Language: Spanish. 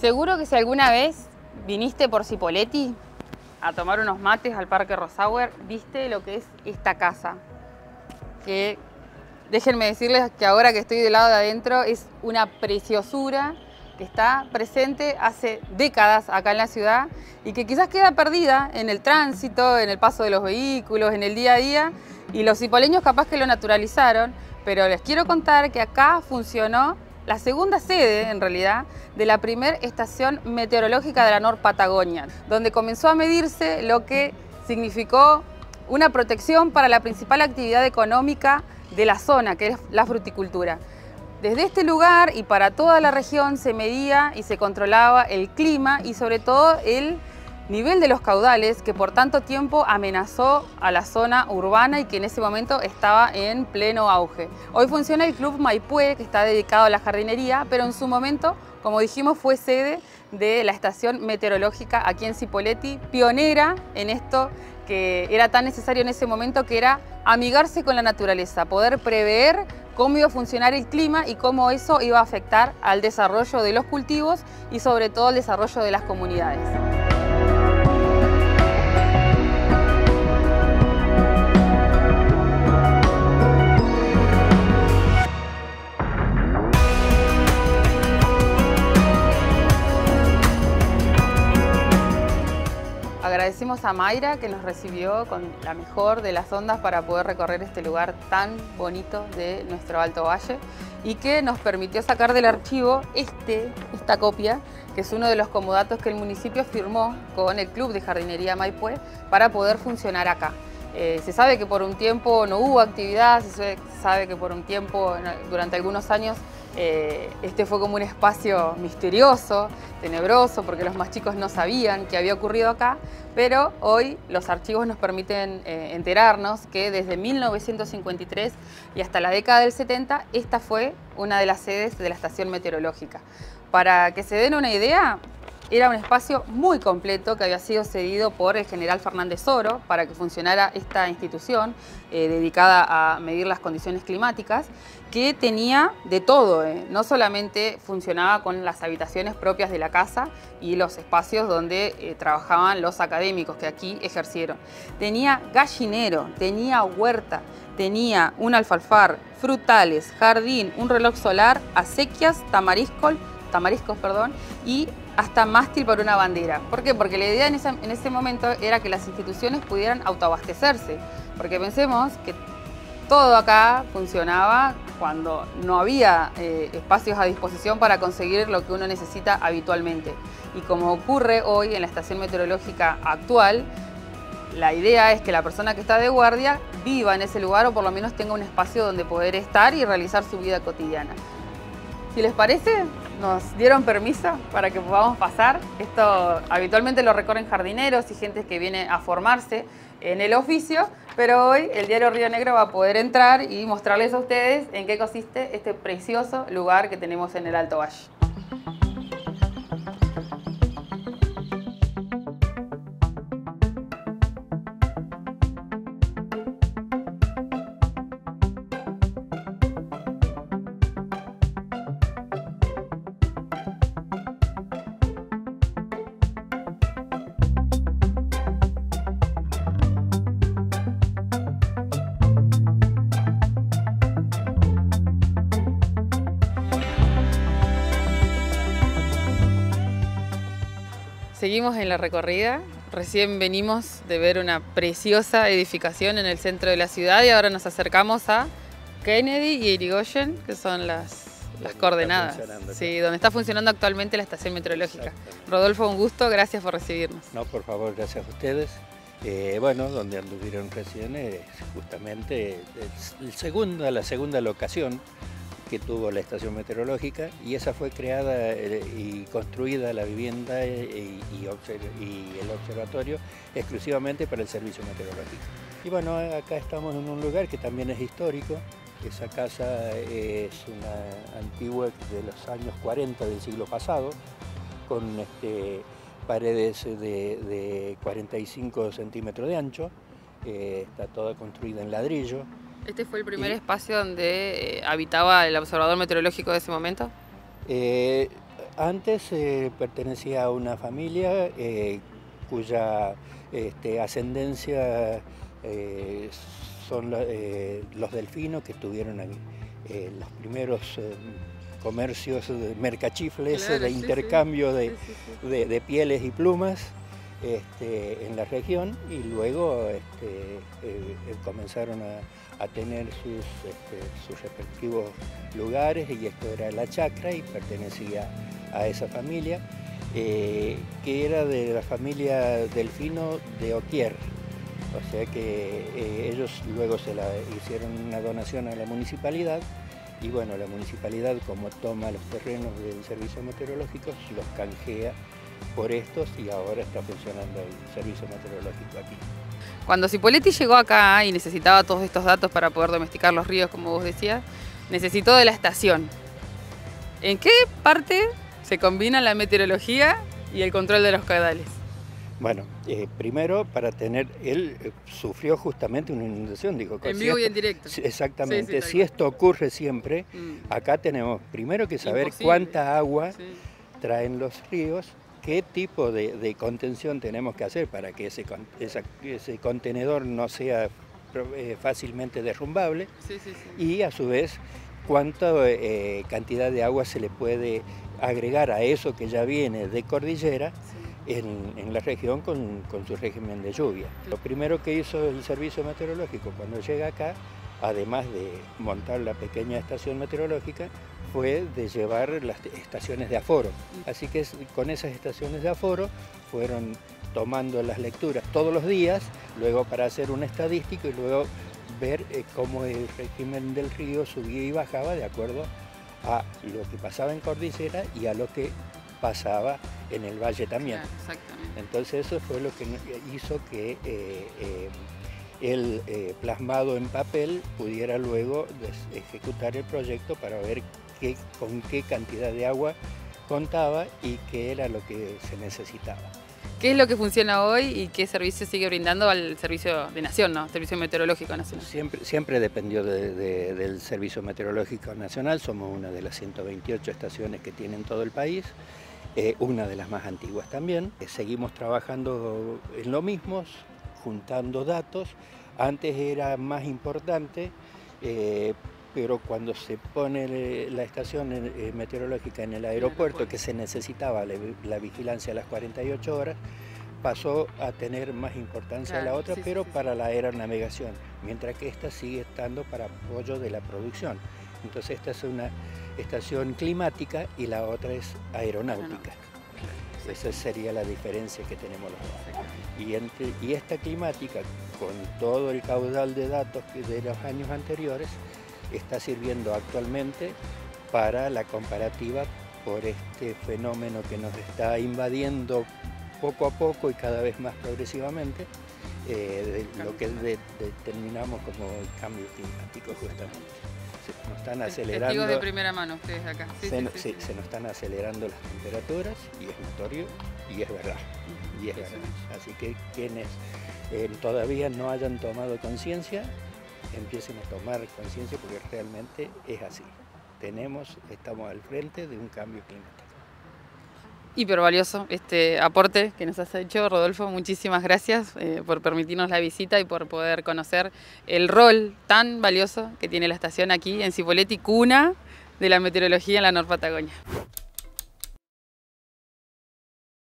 Seguro que si alguna vez viniste por Cipolletti a tomar unos mates al Parque Rosauer, viste lo que es esta casa. Que déjenme decirles que ahora que estoy del lado de adentro es una preciosura que está presente hace décadas acá en la ciudad y que quizás queda perdida en el tránsito, en el paso de los vehículos, en el día a día, y los cipoleños capaz que lo naturalizaron, pero les quiero contar que acá funcionó la segunda sede, en realidad, de la primera estación meteorológica de la Nor Patagonia, donde comenzó a medirse lo que significó una protección para la principal actividad económica de la zona, que es la fruticultura. Desde este lugar y para toda la región se medía y se controlaba el clima y sobre todo el nivel de los caudales que por tanto tiempo amenazó a la zona urbana y que en ese momento estaba en pleno auge. Hoy funciona el Club Maipú, que está dedicado a la jardinería, pero en su momento, como dijimos, fue sede de la estación meteorológica aquí en Cipolletti, pionera en esto que era tan necesario en ese momento, que era amigarse con la naturaleza, poder prever cómo iba a funcionar el clima y cómo eso iba a afectar al desarrollo de los cultivos y sobre todo al desarrollo de las comunidades. Agradecemos a Mayra que nos recibió con la mejor de las ondas para poder recorrer este lugar tan bonito de nuestro Alto Valle y que nos permitió sacar del archivo esta copia, que es uno de los comodatos que el municipio firmó con el Club de Jardinería Maipú para poder funcionar acá. Se sabe que por un tiempo no hubo actividad, se sabe que por un tiempo, durante algunos años, este fue como un espacio misterioso, tenebroso, porque los más chicos no sabían qué había ocurrido acá, pero hoy los archivos nos permiten enterarnos que desde 1953 y hasta la década del 70, esta fue una de las sedes de la estación meteorológica. Para que se den una idea, era un espacio muy completo que había sido cedido por el general Fernández Oro para que funcionara esta institución dedicada a medir las condiciones climáticas, que tenía de todo, no solamente funcionaba con las habitaciones propias de la casa y los espacios donde trabajaban los académicos que aquí ejercieron. Tenía gallinero, tenía huerta, tenía un alfalfar, frutales, jardín, un reloj solar, acequias, tamariscos, y hasta mástil para una bandera. ¿Por qué? Porque la idea en ese momento era que las instituciones pudieran autoabastecerse, porque pensemos que todo acá funcionaba cuando no había espacios a disposición para conseguir lo que uno necesita habitualmente. Y como ocurre hoy en la estación meteorológica actual, la idea es que la persona que está de guardia viva en ese lugar o por lo menos tenga un espacio donde poder estar y realizar su vida cotidiana. Si les parece, nos dieron permiso para que podamos pasar. Esto habitualmente lo recorren jardineros y gente que viene a formarse en el oficio, pero hoy el diario Río Negro va a poder entrar y mostrarles a ustedes en qué consiste este precioso lugar que tenemos en el Alto Valle. Seguimos en la recorrida, recién venimos de ver una preciosa edificación en el centro de la ciudad y ahora nos acercamos a Kennedy y Irigoyen, que son las coordenadas, sí, donde está funcionando actualmente la estación meteorológica. Rodolfo, un gusto, gracias por recibirnos. No, por favor, gracias a ustedes. Bueno, donde anduvieron recién es justamente la segunda locación que tuvo la estación meteorológica, y esa fue creada y construida la vivienda y el observatorio exclusivamente para el servicio meteorológico. Y bueno, acá estamos en un lugar que también es histórico. Esa casa es una antigua de los años 40 del siglo pasado, con paredes de 45 centímetros de ancho, está toda construida en ladrillo. ¿Este fue el primer espacio donde habitaba el observador meteorológico de ese momento? Antes pertenecía a una familia cuya ascendencia son los Delfino, que tuvieron los primeros comercios de mercachifles, claro, de intercambio de pieles y plumas en la región, y luego comenzaron a tener sus respectivos lugares, y esto era la chacra y pertenecía a esa familia, que era de la familia Delfino de Oquier. O sea que ellos luego se la hicieron una donación a la municipalidad, y bueno, la municipalidad, como toma los terrenos del servicio meteorológico, los canjea por estos, y ahora está funcionando el servicio meteorológico aquí. Cuando Cipolletti llegó acá y necesitaba todos estos datos para poder domesticar los ríos, como vos decías, necesitó de la estación. ¿En qué parte se combina la meteorología y el control de los caudales? Bueno, primero él sufrió justamente una inundación, digo. En vivo y en directo. Exactamente, si esto ocurre siempre, acá tenemos primero que saber cuánta agua traen los ríos, qué tipo de contención tenemos que hacer para que ese contenedor no sea fácilmente derrumbable, y a su vez cuánta cantidad de agua se le puede agregar a eso que ya viene de cordillera en la región con su régimen de lluvia. Lo primero que hizo el servicio meteorológico cuando llega acá, además de montar la pequeña estación meteorológica, fue de llevar las estaciones de aforo. Así que con esas estaciones de aforo fueron tomando las lecturas todos los días, luego para hacer un estadístico y luego ver cómo el régimen del río subía y bajaba de acuerdo a lo que pasaba en cordillera y a lo que pasaba en el valle también. Claro, exactamente. Entonces eso fue lo que hizo que él, plasmado en papel, pudiera luego ejecutar el proyecto para ver con qué cantidad de agua contaba y qué era lo que se necesitaba. ¿Qué es lo que funciona hoy y qué servicio sigue brindando al Servicio de Nación, ¿no? Servicio Meteorológico Nacional? Siempre dependió del Servicio Meteorológico Nacional. Somos una de las 128 estaciones que tiene en todo el país, una de las más antiguas también. Seguimos trabajando en lo mismo, juntando datos. Antes era más importante, pero cuando se pone la estación meteorológica en el aeropuerto, que se necesitaba la vigilancia a las 48 horas, pasó a tener más importancia la otra, pero para la aeronavegación, mientras que esta sigue estando para apoyo de la producción. Entonces esta es una estación climática y la otra es aeronáutica. Esa sería la diferencia que tenemos los dos. Y esta climática, con todo el caudal de datos de los años anteriores, está sirviendo actualmente para la comparativa por este fenómeno que nos está invadiendo poco a poco y cada vez más progresivamente, lo que determinamos como el cambio climático justamente. Nos están acelerando. Testigos de primera mano ustedes acá. Se nos están acelerando las temperaturas, y es notorio y es verdad. Así que quienes todavía no hayan tomado conciencia, empiecen a tomar conciencia, porque realmente es así. Estamos al frente de un cambio climático. Hiper valioso este aporte que nos has hecho, Rodolfo. Muchísimas gracias por permitirnos la visita y por poder conocer el rol tan valioso que tiene la estación aquí en Cipolletti, cuna de la meteorología en la Nor Patagonia.